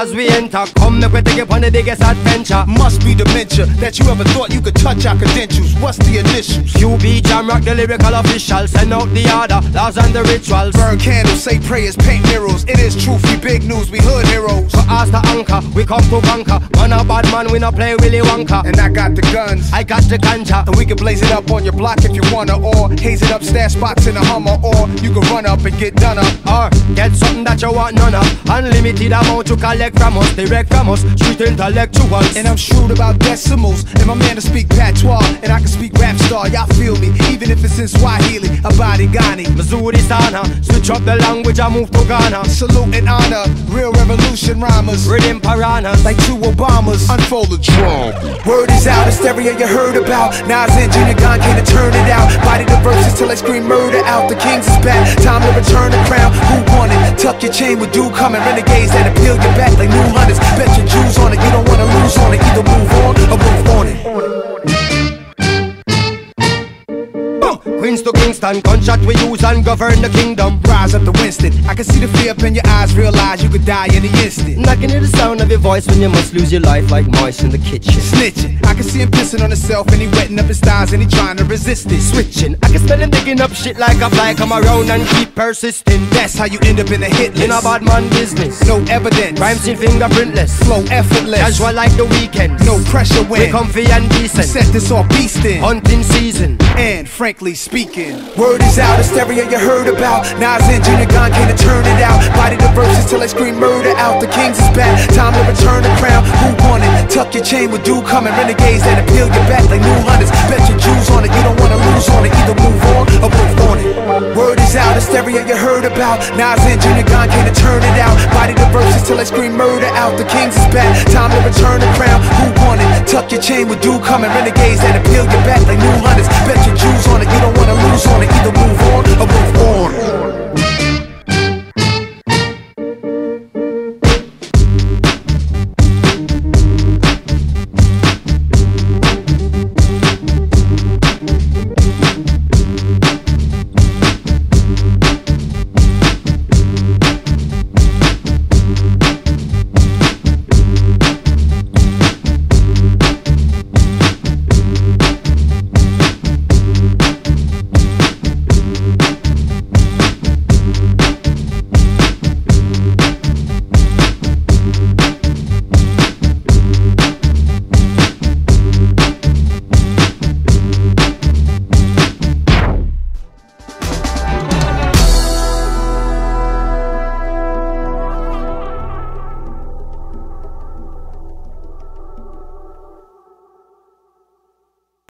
As we enter, come make we take it on the biggest adventure. Must be dementia that you ever thought you could touch our credentials. What's the initials? QB Jam Rock, the lyrical official. Send out the order, laws and the rituals. Burn candles, say prayers, paint murals. It is truth, we big news, we hood heroes. So as the anchor, we come to conquer. Man a bad man, we not play Willy Wonka. And I got the guns, I got the ganja. and we can blaze it up on your block if you wanna, or haze it up, stash spots in a Hummer, or you can run up and get done up, or get something that you want none of. Unlimited amount you collect from us, direct from us, street intellectuals. And I'm shrewd about decimals, and my man to speak patois, and I can speak rap star, y'all feel me, even if it's in Swahili, Abadi Ghani, Missouri Sana, switch up the language and move to Ghana. Salute and honor, real revolution rhymers, Rhythm piranhas, like two Obamas, unfold the drum. Word is out, hysteria you heard about. Nas and Junior Gong can't turn it out. Body the verses till I scream murder out. The Kings is back, time to return the crown. Who won it? Tuck your chain with dew coming. Renegades that appeal your back like new hunters. Bet your Jews on it, you don't wanna lose on it. Either move on or move on it. Queens to Kingston, gunshot we use and govern the kingdom. Rise up to Winston, I can see the fear up in your eyes. Realize you could die in the instant. And I can hear the sound of your voice when you must lose your life like mice in the kitchen. Snitching, I can see him pissing on himself and he wetting up his thighs and he trying to resist it. Switching, I can smell him digging up shit like a fly. Come around and keep persisting. That's how you end up in a hit list. In a bad man business, no evidence. crime scene fingerprintless, flow effortless, casual like the weekend. No pressure when we comfy and decent. Set this off beastin', hunting season. And frankly speaking, word is out, hysteria you heard about. Nas and Junior Gong can't turn it out. Body the verses till I scream murder out. The Kings is back, time to return the crown. Who won it? Tuck your chain with dew coming. Renegades that appeal your back like new hunters. Bet your Jews on it, you don't wanna lose on it. Either move on or move on it. Word is out, hysteria you heard about. Nas and Junior Gong can't turn it out. Body the verses till I scream murder out. The Kings is back, time to return the crown. Who won it? Tuck your chain with dew coming. Renegades that appeal your back like new hunters. Bet your Jews on it, you don't wanna lose on it. Either move on or move on.